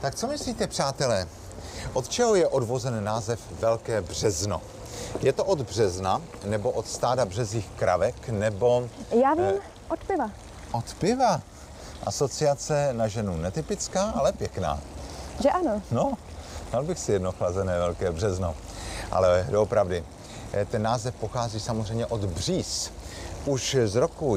Tak co myslíte, přátelé? Od čeho je odvozen název Velké Březno? Je to od března, nebo od stáda březích kravek, nebo... Já vím, od piva. Od piva? Asociace na ženu netypická, ale pěkná. Že ano? No, dal bych si jedno chlazené Velké Březno. Ale doopravdy, ten název pochází samozřejmě od bříz. Už z roku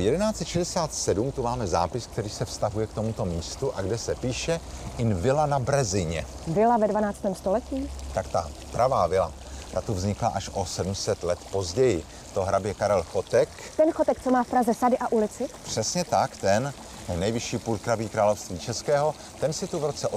1167 tu máme zápis, který se vztahuje k tomuto místu a kde se píše in villa na Brezině. Vila ve 12. století? Tak ta pravá vila, ta tu vznikla až o 700 let později. To hrabě Karel Chotek. Ten Chotek, co má v Praze sady a ulici? Přesně tak, ten nejvyšší půlkravý království českého, ten si tu v roce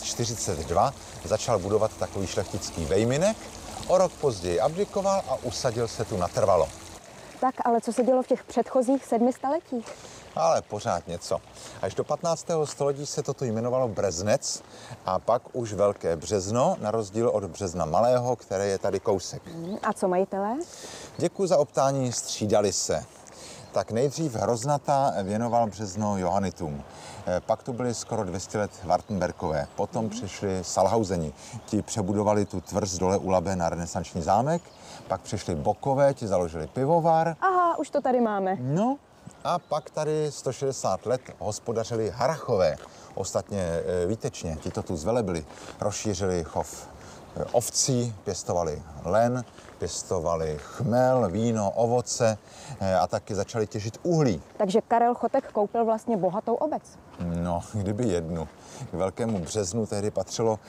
1842 začal budovat takový šlechtický vejminek, o rok později abdikoval a usadil se tu natrvalo. Tak, ale co se dělo v těch předchozích 7 staletích? Ale pořád něco. Až do 15. století se toto jmenovalo Breznec a pak už Velké Březno, na rozdíl od Března Malého, které je tady kousek. A co majitelé? Děkuji za optání, střídali se. Tak nejdřív Hroznata věnoval Březno Johanitům. Pak tu byli skoro 200 let Wartenberkové. Potom přišli Salhauseni. Ti přebudovali tu tvrz dole u Labe na renesanční zámek. Pak přišli Bokové, ti založili pivovar. Aha, už to tady máme. No a pak tady 160 let hospodařili Harrachové. Ostatně výtečně, ti to tu zvelebili. Rozšířili chov ovcí, pěstovali len, pěstovali chmel, víno, ovoce a taky začali těžit uhlí. Takže Karel Chotek koupil vlastně bohatou obec. No, kdyby jednu. K Velkému Březnu tehdy patřilo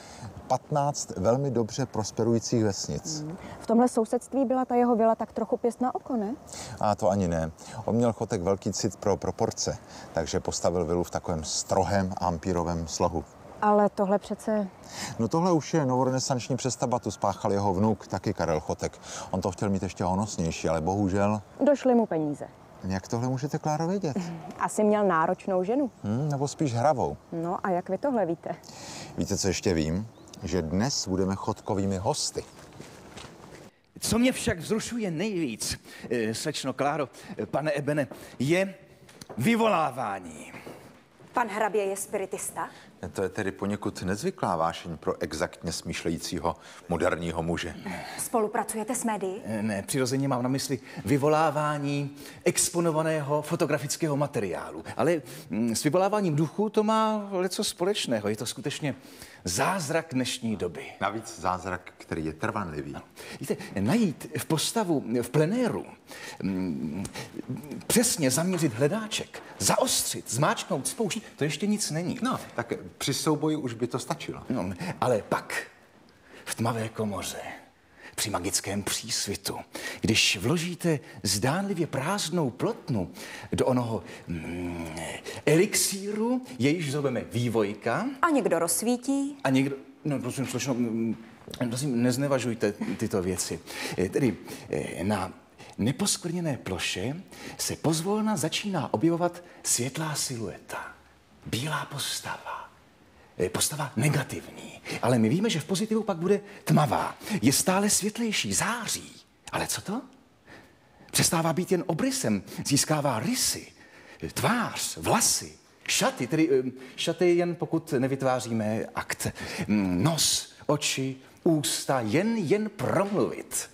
15 velmi dobře prosperujících vesnic. V tomhle sousedství byla ta jeho vila tak trochu pěst na oko, ne? A to ani ne. On měl Chotek velký cit pro proporce, takže postavil vilu v takovém strohém ampírovém slohu. Ale tohle přece... No tohle už je novorenesanční přestavba, tu spáchal jeho vnuk, taky Karel Chotek. On to chtěl mít ještě honosnější, ale bohužel... Došly mu peníze. Jak tohle můžete, Kláro, vědět? Asi měl náročnou ženu. Nebo spíš hravou. No a jak vy tohle víte? Víte, co ještě vím? Že dnes budeme Chotkovými hosty. Co mě však vzrušuje nejvíc, slečno Kláro, pane Ebene, je vyvolávání. Pan hrabě je spiritista? To je tedy poněkud nezvyklá vášeň pro exaktně smýšlejícího moderního muže. Spolupracujete s médií? Ne, přirozeně mám na mysli vyvolávání exponovaného fotografického materiálu. Ale s vyvoláváním duchu to má něco společného. Je to skutečně zázrak dnešní doby. Navíc zázrak, který je trvanlivý. Víte, najít v postavu v plenéru, přesně zaměřit hledáček, zaostřit, zmáčknout spoušť, to ještě nic není. No, tak při souboji už by to stačilo. No, ale pak v tmavé komoře, při magickém přísvitu, když vložíte zdánlivě prázdnou plotnu do onoho elixíru, jejíž zoveme vývojka. A někdo rozsvítí? A někdo... No, prosím, slečno, prosím, neznevažujte tyto věci. Tedy na neposkvrněné ploše se pozvolna začíná objevovat světlá silueta. Bílá postava. Postava negativní. Ale my víme, že v pozitivu pak bude tmavá. Je stále světlejší, září. Ale co to? Přestává být jen obrysem, získává rysy, tvář, vlasy, šaty, tedy šaty jen pokud nevytváříme akt. Nos, oči, ústa, jen promluvit.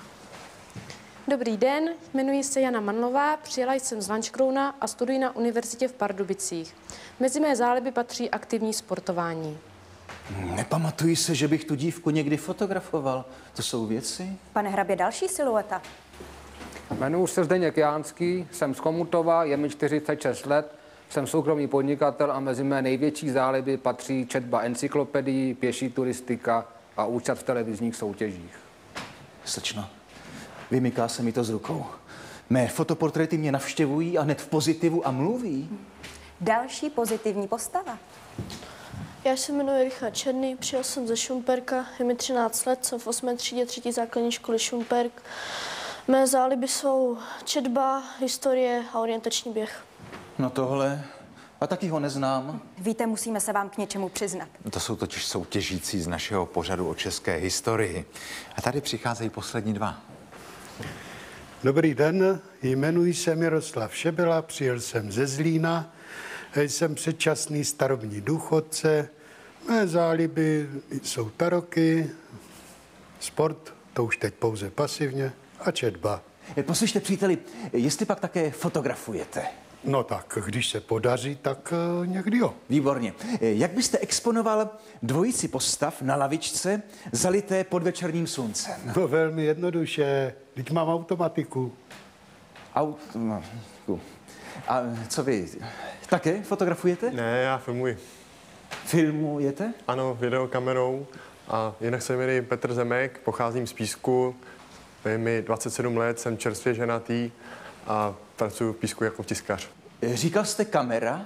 Dobrý den, jmenuji se Jana Manlová, přijela jsem z Lanškrouna a studuji na univerzitě v Pardubicích. Mezi mé záliby patří aktivní sportování. Nepamatuji se, že bych tu dívku někdy fotografoval. To jsou věci? Pane hrabě, další silueta? Jmenuji se Zdeněk Jánský, jsem z Chomutova, je mi 46 let, jsem soukromý podnikatel a mezi mé největší záliby patří četba encyklopedií, pěší turistika a účast v televizních soutěžích. Slečno, vymyká se mi to z rukou. Mé fotoportréty mě navštěvují a hned v pozitivu a mluví. Další pozitivní postava? Já se jmenuji Richard Černý, přijel jsem ze Šumperka, je mi 13 let, jsem v 8. třídě 3. základní školy Šumperk. Mé záliby jsou četba, historie a orientační běh. No tohle, a taky ho neznám. Víte, musíme se vám k něčemu přiznat. To jsou totiž soutěžící z našeho pořadu o české historii. A tady přicházejí poslední dva. Dobrý den, jmenuji se Miroslav Šebela, přijel jsem ze Zlína, jsem předčasný starobní důchodce, Mé záliby jsou taroky, sport, to už teď pouze pasivně, a četba. Poslyšte, příteli, jestli pak také fotografujete. No tak, když se podaří, tak někdy jo. Výborně. Jak byste exponoval dvojici postav na lavičce zalité podvečerním sluncem? No velmi jednoduše, teď mám automatiku. A co vy? Také fotografujete? Ne, já filmuji. Filmujete? Ano, videokamerou. A jinak se jmenuji Petr Zemek, pocházím z Písku, je mi 27 let, jsem čerstvě ženatý a pracuji v Písku jako tiskař. Říkal jste kamera?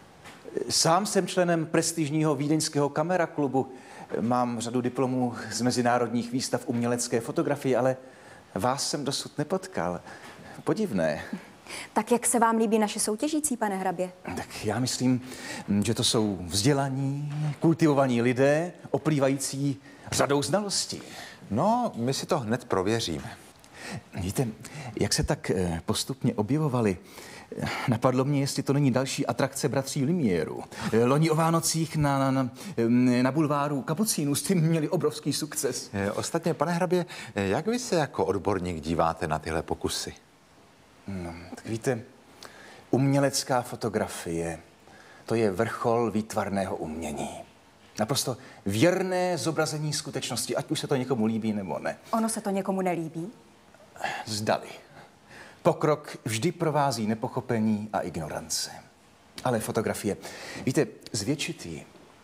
Sám jsem členem prestižního vídeňského kameraklubu. Mám řadu diplomů z mezinárodních výstav umělecké fotografie, ale vás jsem dosud nepotkal. Podivné. Tak jak se vám líbí naše soutěžící, pane hrabě? Tak já myslím, že to jsou vzdělaní, kultivovaní lidé, oplývající řadou znalostí. No, my si to hned prověříme. Víte, jak se tak postupně objevovali, napadlo mě, jestli to není další atrakce bratří Lumiéru. Loni o Vánocích na bulváru Kapucínů s tím měli obrovský sukces. Ostatně, pane hrabě, jak vy se jako odborník díváte na tyhle pokusy? No, tak víte, umělecká fotografie, to je vrchol výtvarného umění. Naprosto věrné zobrazení skutečnosti, ať už se to někomu líbí nebo ne. Ono se to někomu nelíbí? Zdali. Pokrok vždy provází nepochopení a ignorance. Ale fotografie, víte, zvětšit ji,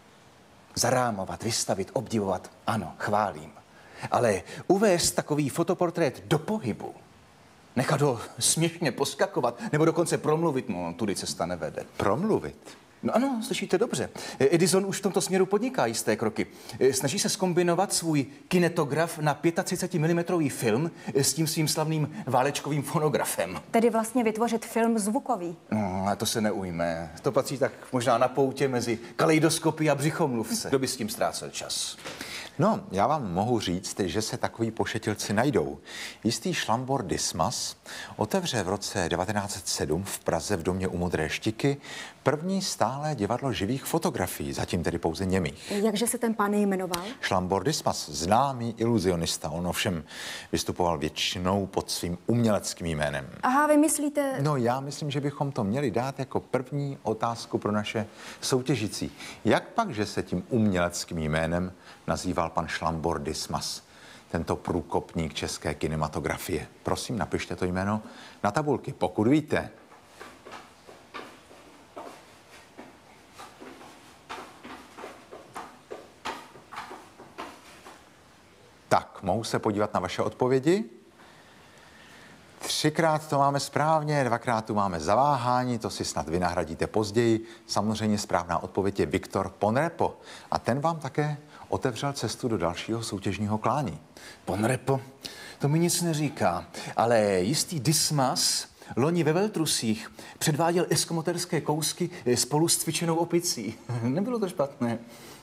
zarámovat, vystavit, obdivovat, ano, chválím. Ale uvést takový fotoportrét do pohybu, nechat ho směšně poskakovat, nebo dokonce promluvit, no, tudy cesta nevede. Promluvit? No ano, slyšíte dobře. Edison už v tomto směru podniká jisté kroky. Snaží se zkombinovat svůj kinetograf na 35 mm film s tím svým slavným válečkovým fonografem. Tedy vlastně vytvořit film zvukový. No, a to se neujme. To patří tak možná na poutě mezi kaleidoskopy a břichomluvce. Kdo by s tím ztrácel čas? No, já vám mohu říct, že se takový pošetilci najdou. Jistý Šlambor Dismas otevře v roce 1907 v Praze v domě u Modré Štiky první stálé divadlo živých fotografií, zatím tedy pouze němých. Jakže se ten pán jmenoval? Šlambor Dismas, známý iluzionista, on ovšem vystupoval většinou pod svým uměleckým jménem. Aha, vy myslíte... No, já myslím, že bychom to měli dát jako první otázku pro naše soutěžící. Jak pak, že se tím uměleckým jménem nazýval pan Šlambor Dismas, tento průkopník české kinematografie? Prosím, napište to jméno na tabulky, pokud víte. Tak, mohu se podívat na vaše odpovědi? 3krát to máme správně, 2krát tu máme zaváhání, to si snad vynahradíte později. Samozřejmě správná odpověď je Viktor Ponrepo a ten vám také otevřel cestu do dalšího soutěžního klání. Ponrepo, to mi nic neříká, ale jistý Dismas loni ve Veltrusích předváděl eskomoterské kousky spolu s cvičenou opicí. Nebylo to špatné.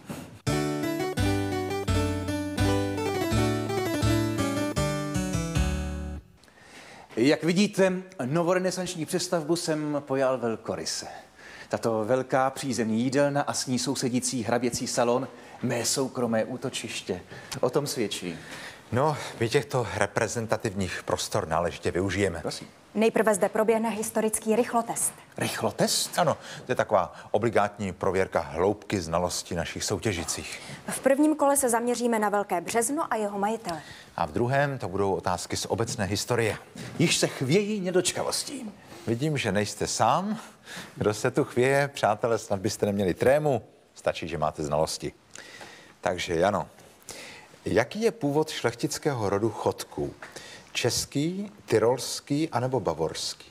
Jak vidíte, novorenesanční přestavbu jsem pojal velkoryse. Tato velká přízemní jídelna a s ní sousedící hraběcí salon, mé soukromé útočiště. O tom svědčí. No, my těchto reprezentativních prostor náležitě využijeme. Prosím. Nejprve zde proběhne historický rychlotest. Rychlotest? Ano, to je taková obligátní prověrka hloubky znalosti našich soutěžících. V prvním kole se zaměříme na Velké Březno a jeho majitele. A v druhém to budou otázky z obecné historie. Již se chvějí nedočkavostí. Vidím, že nejste sám. Kdo se tu chvěje, přátelé, snad byste neměli trému. Stačí, že máte znalosti. Takže, Jano, jaký je původ šlechtického rodu Chodků? Český, tyrolský anebo bavorský?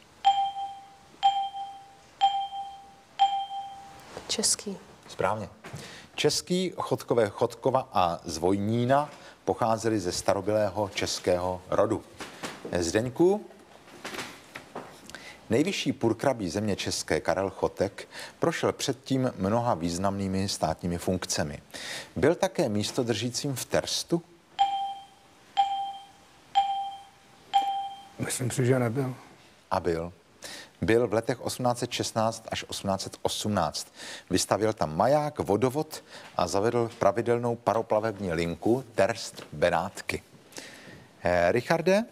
Český. Správně. Český Chodkové Chodkova a Zvojnína pocházeli ze starobylého českého rodu. Zdeňku, nejvyšší purkrabí země české Karel Chotek prošel předtím mnoha významnými státními funkcemi. Byl také místodržícím v Terstu? Myslím si, že nebyl. A byl. byl v letech 1816 až 1818. Vystavěl tam maják, vodovod a zavedl pravidelnou paroplavební linku Terst-Benátky. Richarde,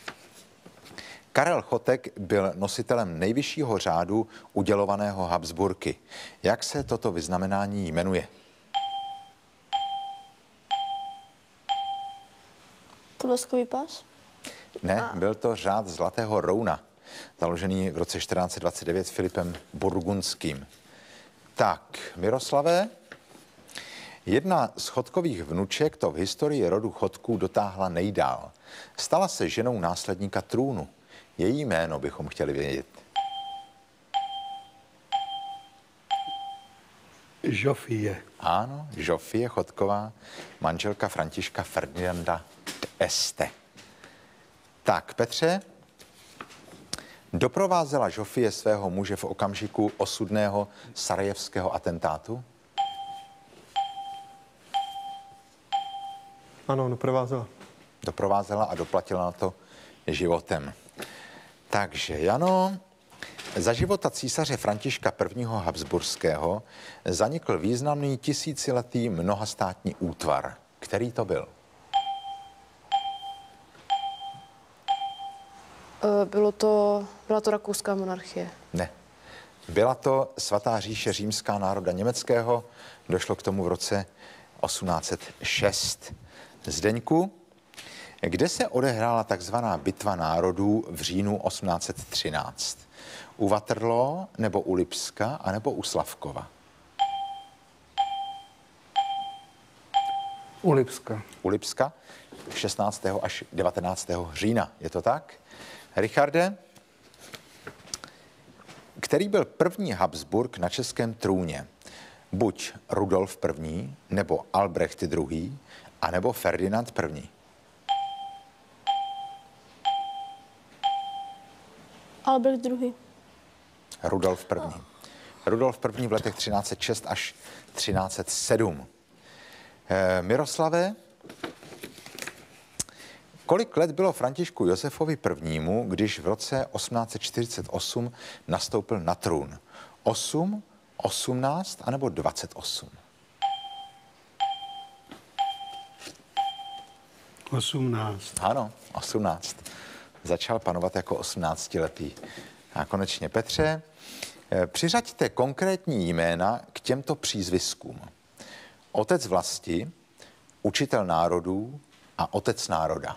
Karel Chotek byl nositelem nejvyššího řádu udělovaného Habsburky. Jak se toto vyznamenání jmenuje? Podleskový pás? Ne, byl to řád Zlatého Rouna, založený v roce 1429 Filipem Burgundským. Tak, Miroslave, jedna z Chodkových vnuček to v historii rodu Chodků dotáhla nejdál. Stala se ženou následníka trůnu. Její jméno bychom chtěli vědět. Žofie. Ano, Žofie Chodková, manželka Františka Ferdinanda d'Este. Tak, Petře, doprovázela Žofie svého muže v okamžiku osudného sarajevského atentátu? Ano, doprovázela. Doprovázela a doplatila na to životem. Takže, Jano, za života císaře Františka I. Habsburského zanikl významný tisíciletý mnohastátní útvar. Který to byl? Byla to rakouská monarchie. Ne. Byla to Svatá říše římská národa německého. Došlo k tomu v roce 1806. Zdeňku, kde se odehrála takzvaná bitva národů v říjnu 1813? U Waterloo, nebo u Lipska, anebo u Slavkova? U Lipska. U Lipska 16. až 19. října. Je to tak? Richarde, který byl první Habsburg na českém trůně? Buď Rudolf I., nebo Albrecht II., anebo Ferdinand I. Albrecht II. Rudolf I. Rudolf I. v letech 1306 až 1307. Miroslave, kolik let bylo Františku Josefovi I., když v roce 1848 nastoupil na trůn? 8, 18 anebo 28? 18. Ano, 18. Začal panovat jako 18letý. A konečně, Petře, přiřaďte konkrétní jména k těmto přízviskům. Otec vlasti, učitel národů a otec národa.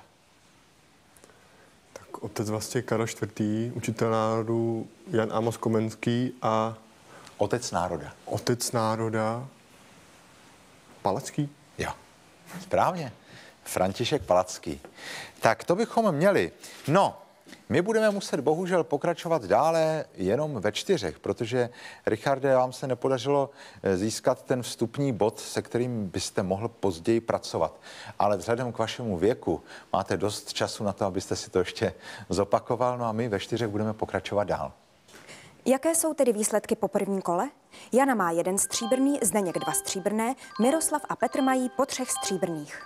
Tak otec vlastně Karel IV., učitel národů Jan Amos Komenský a Otec národa. otec národa Palacký. Jo, správně. František Palacký. Tak to bychom měli. No, my budeme muset bohužel pokračovat dále jenom ve 4, protože, Richarde, vám se nepodařilo získat ten vstupní bod, se kterým byste mohl později pracovat. Ale vzhledem k vašemu věku máte dost času na to, abyste si to ještě zopakoval. No a my ve 4 budeme pokračovat dál. Jaké jsou tedy výsledky po prvním kole? Jana má 1 stříbrný, Zdeněk 2 stříbrné, Miroslav a Petr mají po 3 stříbrných.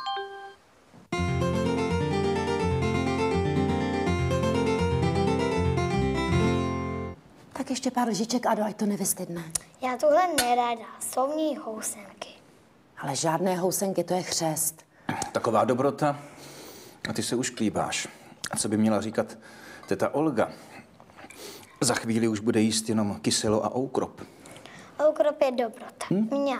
Tak ještě pár lžiček, Ado, ať to nevystydne. Já tohle nerada, jsou v ní housenky. Ale žádné housenky, to je chřest. Taková dobrota. A ty se už klíbáš. A co by měla říkat teta Olga? Za chvíli už bude jíst jenom kyselo a oukrop. Oukrop je dobrota. Mňam.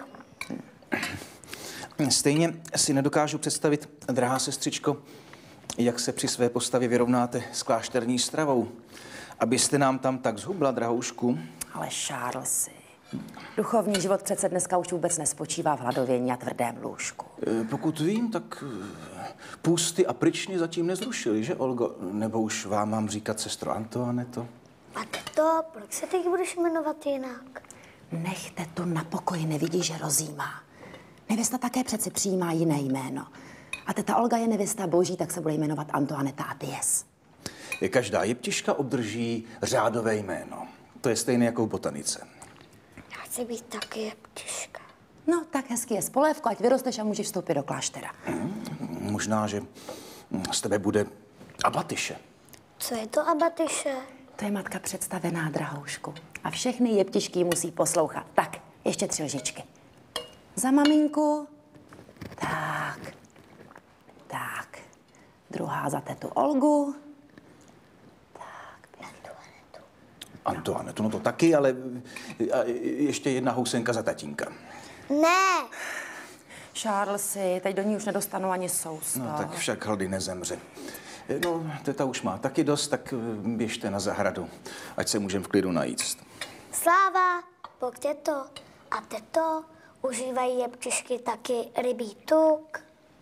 Stejně si nedokážu představit, drahá sestřičko, jak se při své postavě vyrovnáte s klášterní stravou. Abyste nám tam tak zhubla, drahoušku. Ale Charlesy, duchovní život přece dneska už vůbec nespočívá v hladovění a tvrdém lůžku. Pokud vím, tak půsty a pryčny zatím nezrušili, že, Olgo? Nebo už vám mám říkat sestro Antoaneto? A to, proč se teď budeš jmenovat jinak? Nechte tu na pokoji, nevidí, že rozjímá. Nevěsta také přeci přijímá jiné jméno. A teta Olga je nevěsta boží, tak se bude jmenovat Antoaneta a Dies. Každá jeptiška obdrží řádové jméno. To je stejné jako v botanice. Já chci být taky jeptiška. No, tak hezky je spolévko, ať vyrosteš a můžeš vstoupit do kláštera. Možná, že z tebe bude abatyše. Co je to abatyše? To je matka představená, drahoušku. A všechny jeptišky musí poslouchat. Tak, ještě 3 lžičky. Za maminku. Tak. Tak. Druhá za tetu Olgu. Antoanetu, no to taky, ale ještě jedna housenka za tatínka. Ne. Charlesy, teď do ní už nedostanu ani sousto. No tak však hlady nezemře. No, teta už má taky dost, tak běžte na zahradu, ať se můžeme v klidu najíst. Sláva, pojď teto. A teto, užívají jeptišky taky rybí tuk?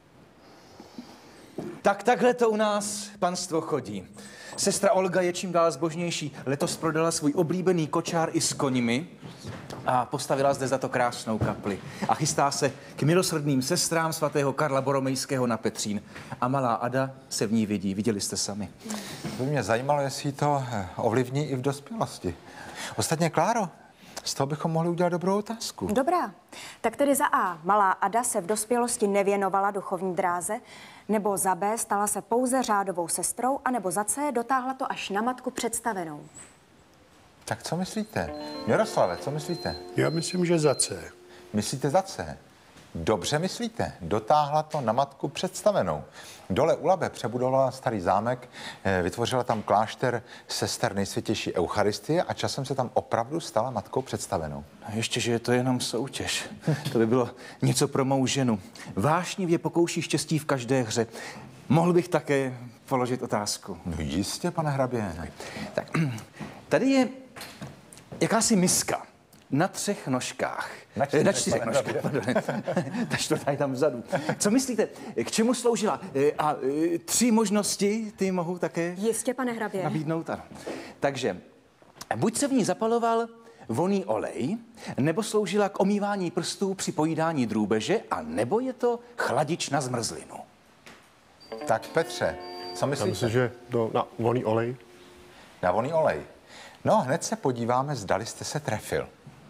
Tak takhle to u nás panstvo chodí. Sestra Olga je čím dál zbožnější. Letos prodala svůj oblíbený kočár i s koňmi a postavila zde za to krásnou kapli. A chystá se k milosrdným sestrám svatého Karla Boromejského na Petřín. A malá Ada se v ní vidí. Viděli jste sami. To by mě zajímalo, jestli to ovlivní i v dospělosti. Ostatně, Kláro, z toho bychom mohli udělat dobrou otázku. Dobrá. Tak tedy za A. Malá Ada se v dospělosti nevěnovala duchovní dráze, nebo za B. stala se pouze řádovou sestrou, anebo za C. dotáhla to až na matku představenou. Tak co myslíte? Miroslave, co myslíte? Já myslím, že za C. Myslíte za C? Dobře myslíte. Dotáhla to na matku představenou. Dole u Labe přebudovala starý zámek, vytvořila tam klášter sester nejsvětější Eucharistie a časem se tam opravdu stala matkou představenou. A ještě, že je to jenom soutěž. To by bylo něco pro mou ženu. Vášnivě pokouší štěstí v každé hře. Mohl bych také položit otázku? No jistě, pane hrabě. Tak, tady je jakási miska na 3 nožkách. Na 4 nožkách, pardon. Ta čtvrtá je tam vzadu. Co myslíte, k čemu sloužila? A 3 možnosti ty mohu také Jistě, pane hrabě. nabídnout? Ano. Takže buď se v ní zapaloval vonný olej, nebo sloužila k omývání prstů při pojídání drůbeže, a nebo je to chladič na zmrzlinu. Tak Petře, co myslíte? Já myslím, že na vonný olej. Na vonný olej. No, hned se podíváme, zdali jste se trefil.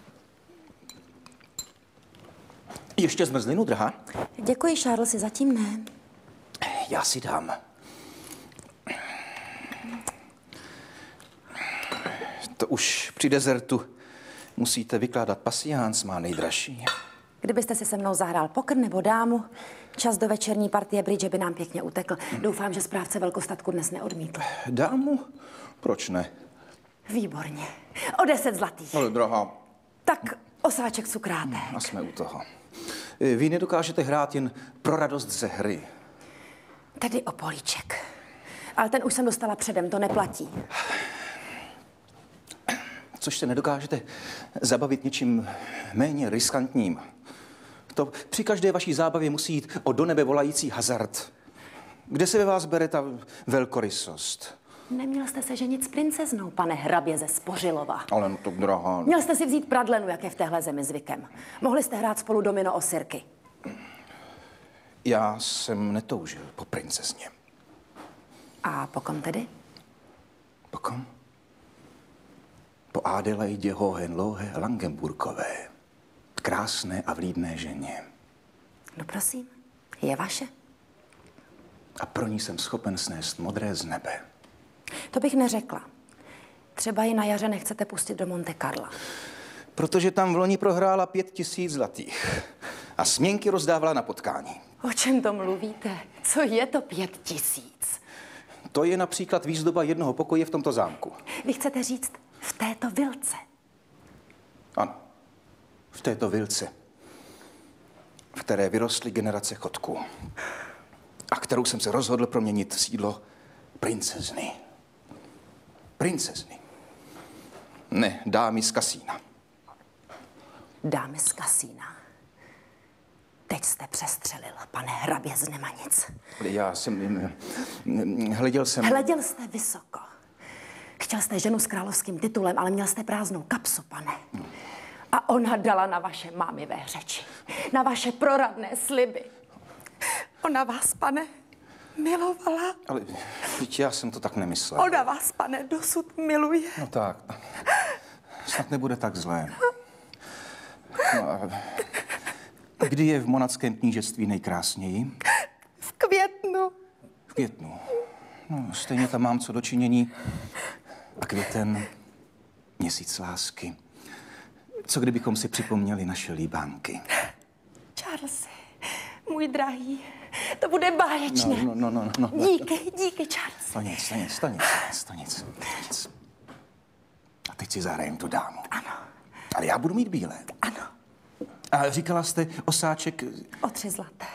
Ještě zmrzlinu, drahá? Děkuji, Charlesy, zatím ne. Já si dám. To už při dezertu musíte vykládat pasiáns, má nejdražší. Kdybyste si se mnou zahrál pokr nebo dámu, čas do večerní partie bridge by nám pěkně utekl. Doufám, že správce velkostatku dnes neodmítl. Dámu? Proč ne? Výborně. O 10 zlatých. Ale drahá. Tak osáček cukrátek. A jsme u toho. Vy nedokážete hrát jen pro radost ze hry. Tedy o políček. Ale ten už jsem dostala předem, to neplatí. Což se nedokážete zabavit něčím méně riskantním. To při každé vaší zábavě musí jít o do nebe volající hazard. Kde se ve vás bere ta velkorysost? Neměl jste se ženit s princeznou, pane hrabě ze Spořilova. Ale no to drahá. Měl jste si vzít pradlenu, jak je v téhle zemi zvykem. Mohli jste hrát spolu domino o sirky. Já jsem netoužil po princezně. A po kom tedy? Po kom? Po Adelaidě Hohenlohe Langenburkové. Krásné a vlídné ženě. No prosím, je vaše. A pro ní jsem schopen snést modré z nebe. To bych neřekla. Třeba ji na jaře nechcete pustit do Monte Carla. Protože tam v loni prohrála 5 000 zlatých. A směnky rozdávala na potkání. O čem to mluvíte? Co je to 5 000? To je například výzdoba jednoho pokoje v tomto zámku. Vy chcete říct v této vilce? Ano, v této vilce, v které vyrostly generace chodků a kterou jsem se rozhodl proměnit v sídlo princezny. Princezny. Ne, dámy z kasína. Dámy z kasína. Teď jste přestřelil, pane hrabě z Nemanic. Já jsem... Hleděl jsem... Hleděl jste vysoko. Chtěl jste ženu s královským titulem, ale měl jste prázdnou kapsu, pane. A ona dala na vaše mámivé řeči. Na vaše proradné sliby. Ona vás, pane, milovala. Ale já jsem to tak nemyslel. Ona vás, pane, dosud miluje. No tak. Snad nebude tak zlé. No a kdy je v Monackém knížectví nejkrásněji? V květnu. V květnu. No, stejně tam mám co dočinění a květen měsíc lásky. Co kdybychom si připomněli naše líbánky? Charles, můj drahý, to bude báječné. No. Díky, Charles. To nic. A teď si zahrajem tu dámu. Ano. Ale já budu mít bílé. Ano. A říkala jste osáček... O 3 zlaté.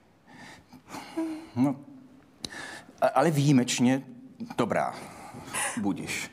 No, ale výjimečně dobrá. Budiš.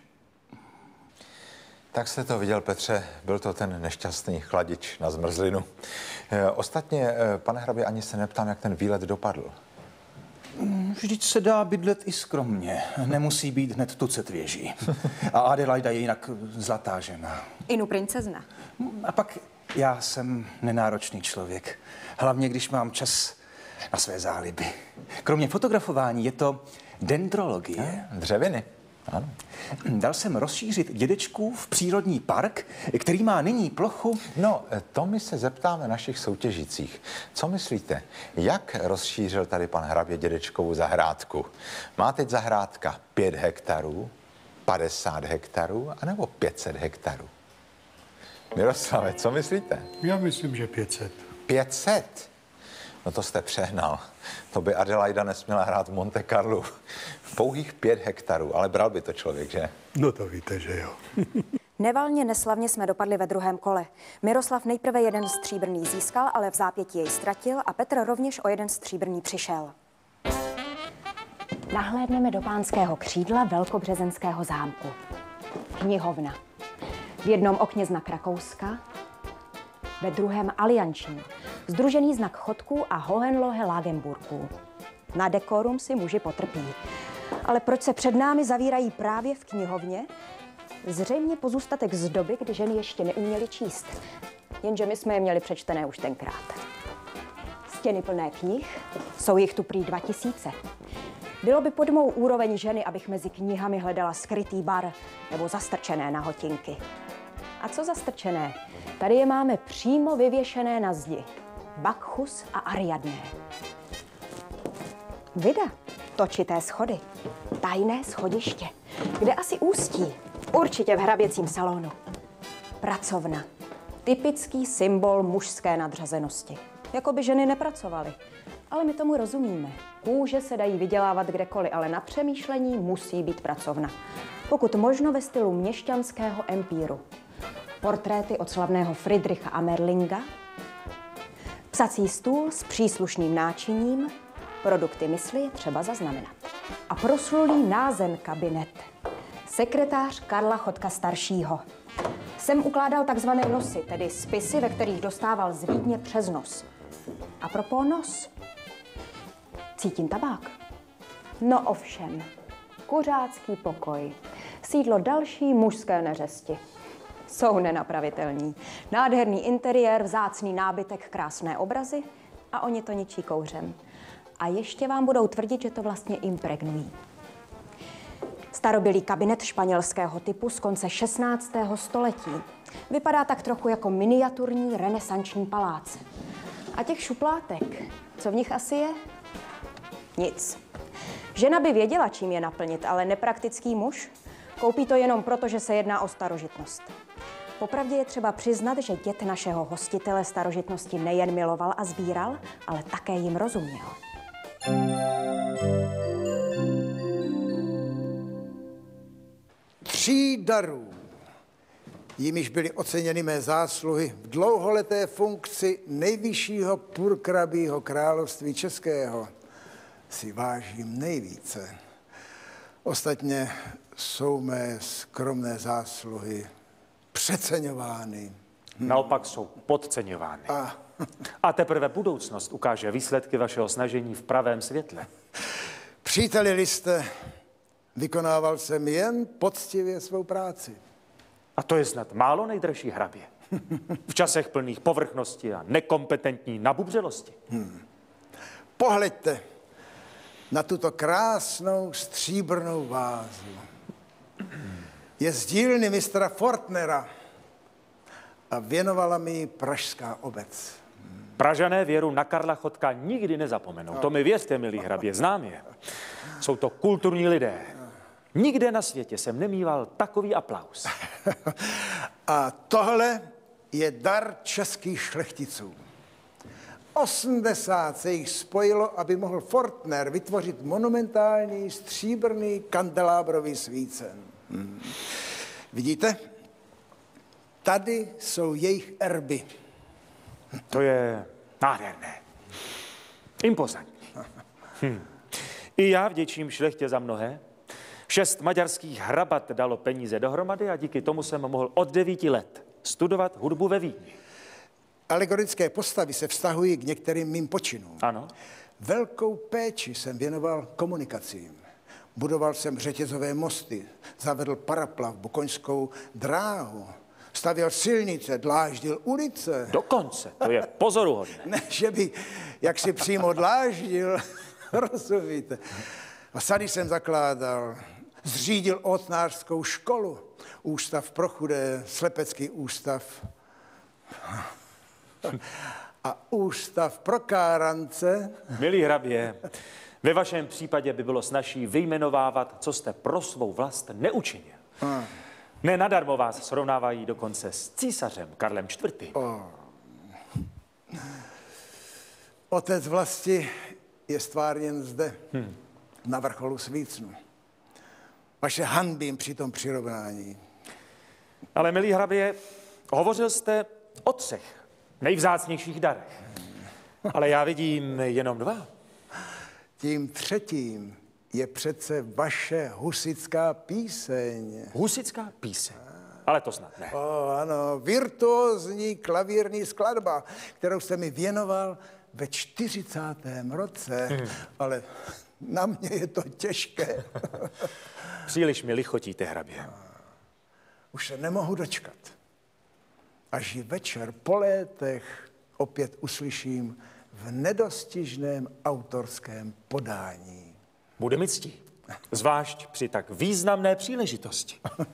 Tak jste to viděl, Petře, byl to ten nešťastný chladič na zmrzlinu. Ostatně, pane hrabě, ani se neptám, jak ten výlet dopadl. Vždyť se dá bydlet i skromně. Nemusí být hned tucet věží. A Adelaida je jinak zlatá žena. Inu princezna. A pak já jsem nenáročný člověk. Hlavně, když mám čas na své záliby. Kromě fotografování je to dendrologie. Dřeviny. Ano. Dal jsem rozšířit dědečkův přírodní park, který má nyní plochu... No, to my se zeptáme našich soutěžících. Co myslíte, jak rozšířil tady pan hrabě dědečkovu zahrádku? Má teď zahrádka 5 hektarů, 50 hektarů, anebo 500 hektarů? Miroslave, co myslíte? Já myslím, že 500. 500? No to jste přehnal. To by Adelaida nesměla hrát v Monte Carlu. Pouhých 5 hektarů, ale bral by to člověk, že? No to víte, že jo. Nevalně neslavně jsme dopadli ve druhém kole. Miroslav nejprve 1 stříbrný získal, ale v zápětí jej ztratil a Petr rovněž o 1 stříbrný přišel. Nahlédneme do pánského křídla Velkobřezenského zámku. Knihovna. V jednom okně znak Rakouska, ve druhém alianční, sdružený znak Chodků a Hohenlohe-Lagenburků. Na dekorum si muži potrpí. Ale proč se před námi zavírají právě v knihovně? Zřejmě pozůstatek z doby, kdy ženy ještě neuměly číst. Jenže my jsme je měli přečtené už tenkrát. Stěny plné knih, jsou jich tu prý 2000. Bylo by pod mou úroveň ženy, abych mezi knihami hledala skrytý bar nebo zastrčené nahotinky. A co zastrčené? Tady je máme přímo vyvěšené na zdi. Bakchus a Ariadné. Vida, točité schody, tajné schodiště, kde asi ústí, určitě v hraběcím salonu. Pracovna, typický symbol mužské nadřazenosti. Jako by ženy nepracovaly. Ale my tomu rozumíme. Kůže se dají vydělávat kdekoliv, ale na přemýšlení musí být pracovna. Pokud možno ve stylu měšťanského empíru. Portréty od slavného Friedricha Amerlinga, psací stůl s příslušným náčiním, produkty mysli je třeba zaznamenat. A proslulý názen kabinet. Sekretář Karla Chodka staršího. Sem ukládal takzvané nosy, tedy spisy, ve kterých dostával z Vídně přes nos. A propos nos. Cítím tabák. No ovšem, kuřácký pokoj. Sídlo další mužské neřesti. Jsou nenapravitelní. Nádherný interiér, vzácný nábytek, krásné obrazy a oni to ničí kouřem. A ještě vám budou tvrdit, že to vlastně impregnují. Starobylý kabinet španělského typu z konce 16. století. Vypadá tak trochu jako miniaturní renesanční palác. A těch šuplátek, co v nich asi je? Nic. Žena by věděla, čím je naplnit, ale nepraktický muž koupí to jenom proto, že se jedná o starožitnost. Popravdě je třeba přiznat, že děd našeho hostitele starožitnosti nejen miloval a sbíral, ale také jim rozuměl. Tří darů, jimiž byly oceněny mé zásluhy v dlouholeté funkci nejvyššího purkrabího království českého, si vážím nejvíce. Ostatně jsou mé skromné zásluhy přeceňovány. Naopak jsou podceňovány. A teprve budoucnost ukáže výsledky vašeho snažení v pravém světle. Příteli liste, vykonával jsem jen poctivě svou práci. A to je snad málo nejdražší hrabě. V časech plných povrchnosti a nekompetentní nabubřelosti. Pohleďte na tuto krásnou stříbrnou vázu. Je z dílny mistra Fortnera a věnovala mi ji pražská obec. Pražané věru na Karla Chodka nikdy nezapomenou. To mi věřte, milí hrabě, znám je. Jsou to kulturní lidé. Nikde na světě jsem nemýval takový aplaus. A tohle je dar českých šlechticů. 80 se jich spojilo, aby mohl Fortner vytvořit monumentální stříbrný kandelábrový svícen. Vidíte? Tady jsou jejich erby. To je nádherné. Impozantní. I já vděčím šlechtě za mnohé. 6 maďarských hrabat dalo peníze dohromady a díky tomu jsem mohl od 9 let studovat hudbu ve Vídni. Alegorické postavy se vztahují k některým mým počinům. Ano. Velkou péči jsem věnoval komunikacím. Budoval jsem řetězové mosty, zavedl paraplav, koňskou dráhu, stavěl silnice, dláždil ulice. Dokonce, to je pozoruhodné. Ne, že by jaksi přímo dláždil, rozumíte. A sady jsem zakládal, zřídil otnářskou školu, ústav pro chudé, slepecký ústav a ústav pro kárance. Milý hrabě, ve vašem případě by bylo snazší vyjmenovávat, co jste pro svou vlast neučinil. Ne nadarmo vás srovnávají dokonce s císařem Karlem IV. Otec vlasti je stvárněn zde, na vrcholu svícnu. Vaše hanbím při tom přirovnání. Ale, milý hrabě, hovořil jste o 3 nejvzácnějších darech. Ale já vidím jenom 2. Tím 3. je přece vaše husitská píseň. Husitská píseň? Ale to snad ne. Ano, virtuózní klavírní skladba, kterou jste mi věnoval ve 40. roce. Ale na mě je to těžké. Příliš mi lichotíte, hrabě. Už se nemohu dočkat. Až ji večer po létech opět uslyším v nedostižném autorském podání. Bude mi ctí. Zvlášť při tak významné příležitosti.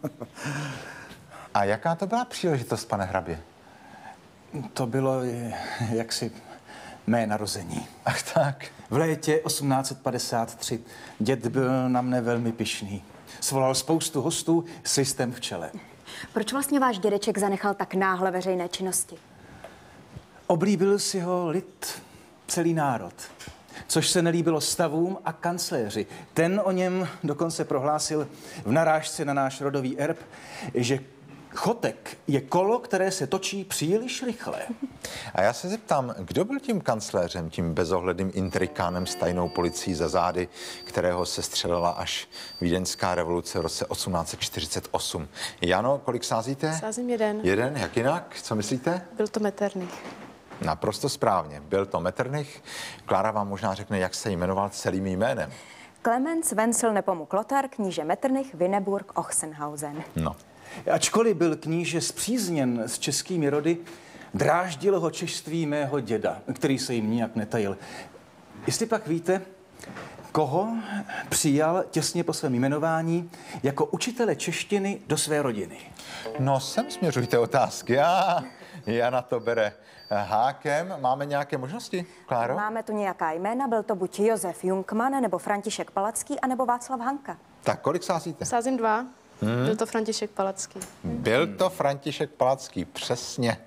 A jaká to byla příležitost, pane hrabě? To bylo jaksi mé narození. Ach tak. V létě 1853 děd byl na mne velmi pyšný. Svolal spoustu hostů s listem v čele. Proč vlastně váš dědeček zanechal tak náhle veřejné činnosti? Oblíbil si ho lid, celý národ. Což se nelíbilo stavům a kancléři. Ten o něm dokonce prohlásil v narážce na náš rodový erb, že chotek je kolo, které se točí příliš rychle. A já se zeptám, kdo byl tím kancléřem, tím bezohledným intrikánem s tajnou policií za zády, kterého se střelila až vídeňská revoluce v roce 1848. Jano, kolik sázíte? Sázím 1. 1, jak jinak? Co myslíte? Byl to Metternich. Naprosto správně. Byl to Metternich. Klára vám možná řekne, jak se jmenoval celým jménem. Klemens Wenzel Nepomuk Lothar, kníže Metternich, Winneburg, Ochsenhausen. No. Ačkoliv byl kníže spřízněn s českými rody, dráždilo ho češství mého děda, který se jim nijak netajil. Jestli pak víte, koho přijal těsně po svém jmenování jako učitele češtiny do své rodiny? No, sem směřujte otázky. Jana to bere hákem. Máme nějaké možnosti, Kláro? Máme tu nějaká jména, byl to buď Josef Jungmann, nebo František Palacký, anebo Václav Hanka. Tak kolik sázíte? Sázím 2. Byl to František Palacký. Byl to František Palacký, přesně.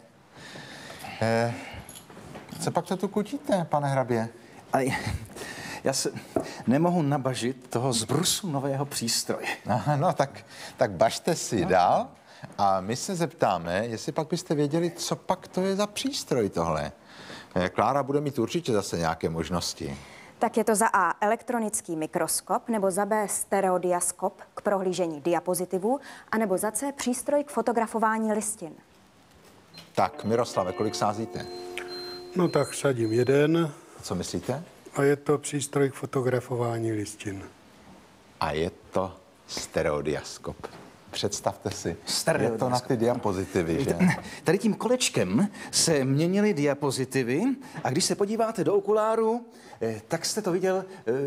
Co pak to tu kutíte, pane hrabě? Ale já se nemohu nabažit toho zbrusu nového přístroje. No, tak bažte si dál a my se zeptáme, jestli pak byste věděli, co pak to je za přístroj tohle. Klára bude mít určitě zase nějaké možnosti. Tak je to za A elektronický mikroskop, nebo za B stereodiaskop k prohlížení diapozitivů, anebo za C přístroj k fotografování listin. Tak, Miroslave, kolik sázíte? No tak sadím 1. Co myslíte? A je to přístroj k fotografování listin. A je to stereodiaskop. Představte si, je to na ty diapozitivy, že? Tady tím kolečkem se měnily diapozitivy a když se podíváte do okuláru, tak jste to viděl,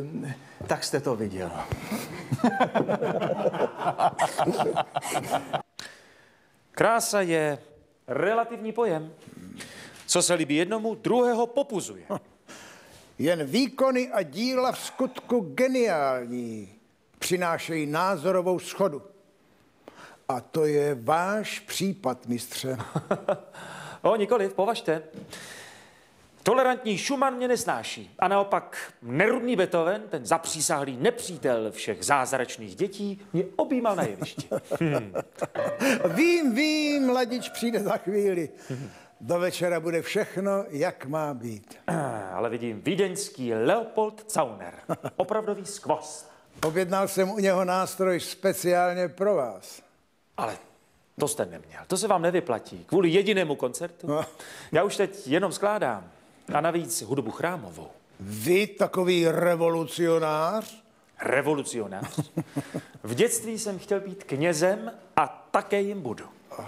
Krása je relativní pojem. Co se líbí jednomu, druhého popuzuje. Jen výkony a díla v skutku geniální. přinášejí názorovou shodu. A to je váš případ, mistře. Nikoliv, považte. Tolerantní Schumann mě nesnáší. A naopak nerudný Beethoven, ten zapřísahlý nepřítel všech zázračných dětí, mě objímal na jevišti. Vím, mladič přijde za chvíli. Do večera bude všechno, jak má být. Ale vidím vídeňský Leopold Zauner. Opravdový skvost. Objednal jsem u něho nástroj speciálně pro vás. Ale to jste neměl. To se vám nevyplatí. Kvůli jedinému koncertu. No. Já už teď jenom skládám. A navíc hudbu chrámovou. Vy takový revolucionář? Revolucionář? V dětství jsem chtěl být knězem a také jim budu.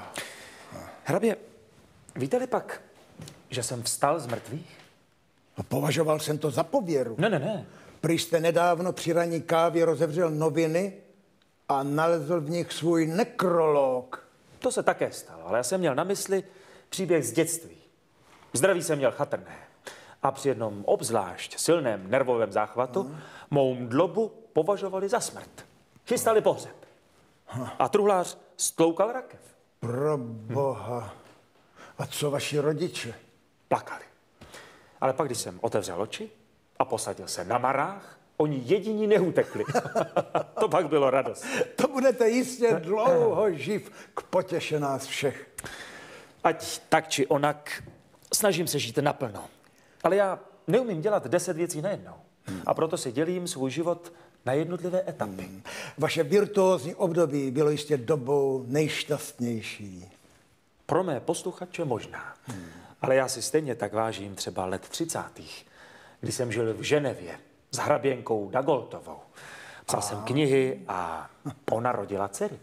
Hrabě, víte-li pak, že jsem vstal z mrtvých? No, považoval jsem to za pověru. Ne. Prý jste nedávno při ranní kávě rozevřel noviny a nalezl v nich svůj nekrolog. To se také stalo, ale já jsem měl na mysli příběh z dětství. Zdraví jsem měl chatrné. A při jednom obzvlášť silném nervovém záchvatu mou mdlobu považovali za smrt. Chystali pohřeb. A truhlář stloukal rakev. Pro boha. A co vaši rodiče? Plakali. Ale pak, když jsem otevřel oči a posadil se na marách, oni jediní neutekli. To pak bylo radost. To budete jistě dlouho živ k potěše nás všech. Ať tak či onak, snažím se žít naplno. Ale já neumím dělat 10 věcí najednou. A proto si dělím svůj život na jednotlivé etapy. Vaše virtuózní období bylo jistě dobou nejšťastnější. Pro mé posluchače možná. Ale já si stejně tak vážím třeba let 30. kdy jsem žil v Ženevě s hraběnkou Dagoltovou. Psal jsem knihy a ona rodila dcery.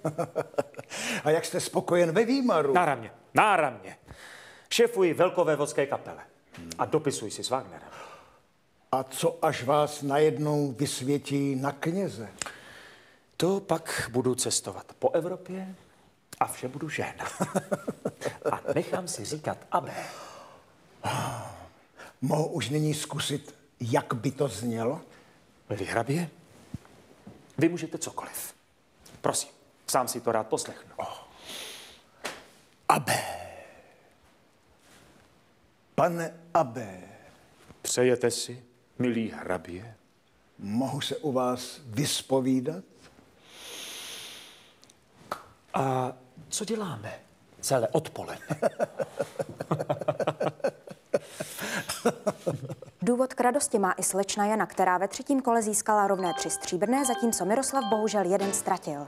A jak jste spokojen ve Výmaru? Náramně. Šéfuji velkovévodské kapele a dopisuji si s Wagnerem. A co až vás najednou vysvětí na kněze? To pak budu cestovat po Evropě a vše budu žehnat. A nechám si říkat amen. Mohu už nyní zkusit, jak by to znělo? Milí hrabě, vy můžete cokoliv. Prosím, sám si to rád poslechnu. Abe. Pane Abe. Přejete si, milý hrabě? Mohu se u vás vyspovídat? A co děláme celé odpoledne? Důvod k radosti má i slečna Jana, která ve 3. kole získala rovné 3 stříbrné, zatímco Miroslav bohužel 1 ztratil.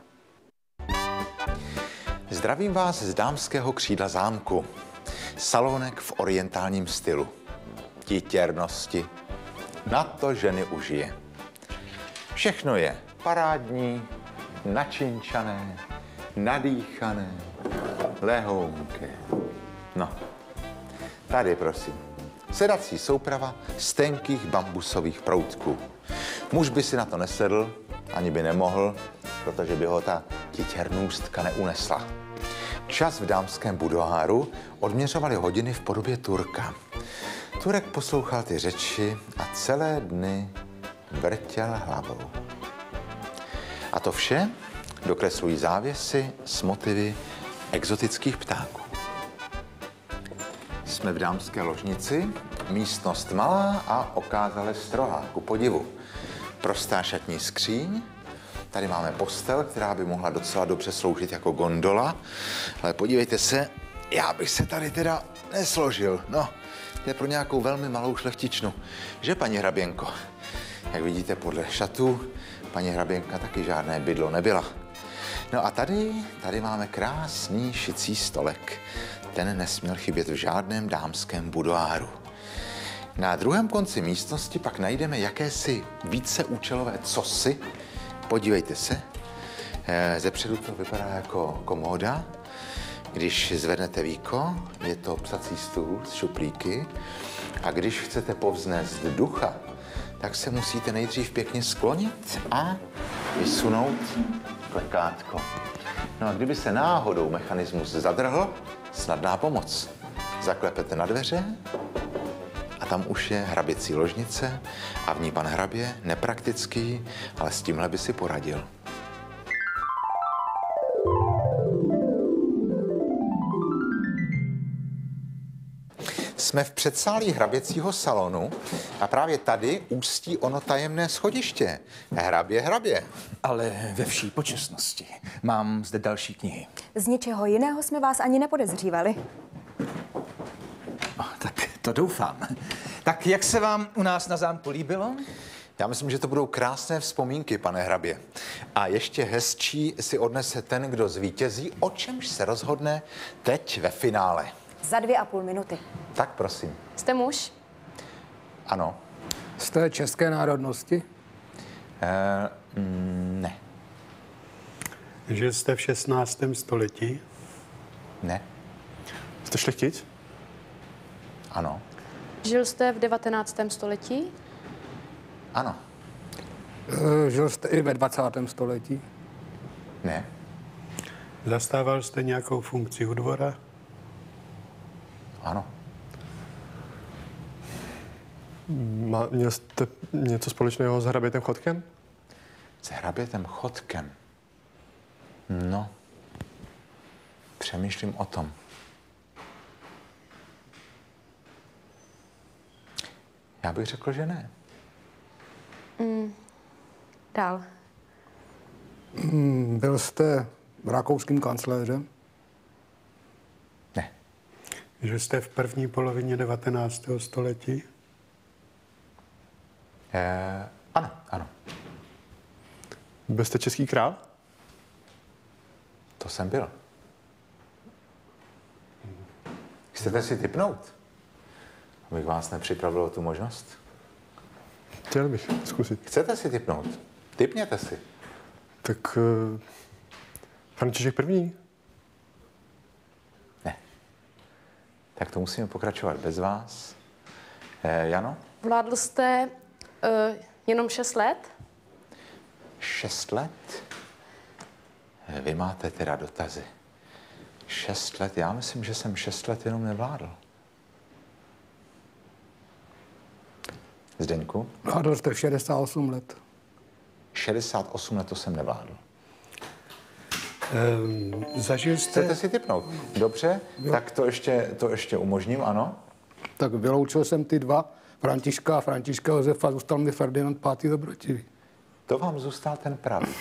Zdravím vás z dámského křídla zámku. Salonek v orientálním stylu. Titěrnosti. Na to ženy užije. Všechno je parádní, načinčané, nadýchané, lehounké. No, tady prosím. Sedací souprava z tenkých bambusových proutků. Muž by si na to nesedl, ani by nemohl, protože by ho ta titěrnůstka neunesla. Čas v dámském budoáru odměřovali hodiny v podobě Turka. Turek poslouchal ty řeči a celé dny vrtěl hlavou. A to vše dokreslují závěsy s motivy exotických ptáků. Jsme v dámské ložnici, místnost malá a okázale strohá, ku podivu. Prostá šatní skříň, tady máme postel, která by mohla docela dobře sloužit jako gondola, ale podívejte se, já bych se tady teda nesložil, no. Je pro nějakou velmi malou šlechtičnu, že paní hraběnko? Jak vidíte podle šatů, paní hraběnka taky žádné bydlo nebyla. No a tady máme krásný šicí stolek. Ten nesměl chybět v žádném dámském budoáru. Na druhém konci místnosti pak najdeme jakési víceúčelové cosi. Podívejte se, zepředu to vypadá jako komóda. Když zvednete víko, je to psací stůl s šuplíky. A když chcete povznést ducha, tak se musíte nejdřív pěkně sklonit a vysunout klekátko. No a kdyby se náhodou mechanismus zadrhl, snadná pomoc. Zaklepete na dveře a tam už je hraběcí ložnice a v ní pan hrabě nepraktický, ale s tímhle by si poradil. Jsme v předsálí hraběcího salonu a právě tady ústí ono tajemné schodiště. Hrabě. Ale ve vší počestnosti mám zde další knihy. Z ničeho jiného jsme vás ani nepodezřívali. Tak to doufám. Tak jak se vám u nás na zámku líbilo? Já myslím, že to budou krásné vzpomínky, pane hrabě. A ještě hezčí si odnese ten, kdo zvítězí, o čemž se rozhodne teď ve finále. Za 2,5 minuty. Tak prosím. Jste muž? Ano. Jste české národnosti? Ne. Žil jste v 16. století? Ne. Jste šlechtic? Ano. Žil jste v 19. století? Ano. Žil jste i ve 20. století? Ne. Zastával jste nějakou funkci u dvora? Ano. Měl jste něco společného s hrabětem Chodkem? S hrabětem Chodkem? No. Přemýšlím o tom. Já bych řekl, že ne. Dál. Byl jste rakouským kancléřem? Ne. Žil jste v první polovině 19. století? Ano. Byl jste český král? To jsem byl. Chcete si tipnout? Abych vás nepřipravil o tu možnost? Chtěl bych zkusit. Chcete si tipnout? Tipněte si. Tak František I. Ne. Tak to musíme pokračovat bez vás. Jano? Vládl jste jenom 6 let? 6 let? Vy máte teda dotazy. 6 let? Já myslím, že jsem 6 let jenom nevládl. Zdeňku? Vládl jste 68 let. 68 let to jsem nevládl. Zažil jste... Chcete si tipnout? Dobře, tak to ještě umožním, ano. Tak vyloučil jsem ty dva, Františka a Františka Josefa, zůstal mi Ferdinand V. Dobrotivý. To vám zůstal ten pravý.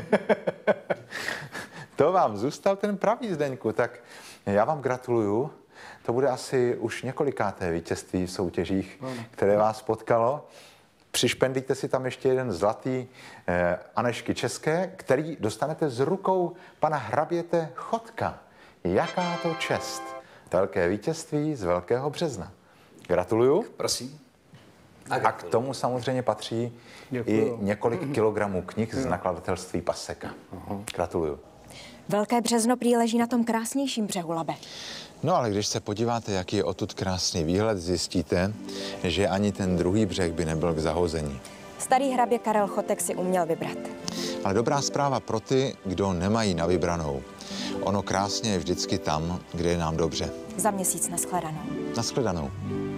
To vám zůstal ten pravý, Zdeňku. Tak já vám gratuluju. To bude asi už několikáté vítězství v soutěžích, které vás potkalo. Přišpendlíte si tam ještě jeden zlatý Anežky České, který dostanete z rukou pana hraběte Chodka. Jaká to čest. Velké vítězství z Velkého Března. Gratuluju. Prosím. A k tomu samozřejmě patří i několik kilogramů knih z nakladatelství Paseka. Gratuluju. Velké Březno prý leží na tom krásnějším břehu Labe. No ale když se podíváte, jaký je odtud krásný výhled, zjistíte, že ani ten druhý břeh by nebyl k zahození. Starý hrabě Karel Chotek si uměl vybrat. Ale dobrá zpráva pro ty, kdo nemají na vybranou. Ono krásně je vždycky tam, kde je nám dobře. Za měsíc nashledanou. Nashledanou.